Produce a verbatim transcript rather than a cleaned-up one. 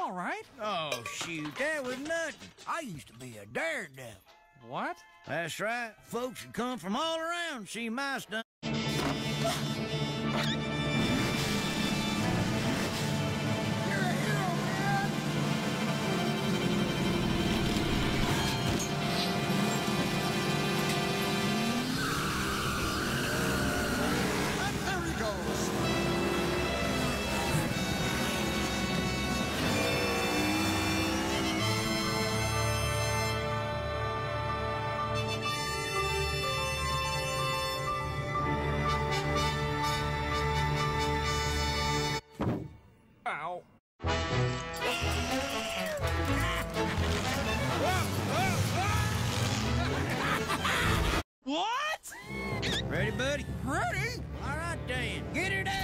all right? Oh, shoot, that was nothing. I used to be a daredevil. What? That's right. Folks would come from all around to see my stunt. Ow. What? Ready, buddy? Ready? All right, then. Get her done.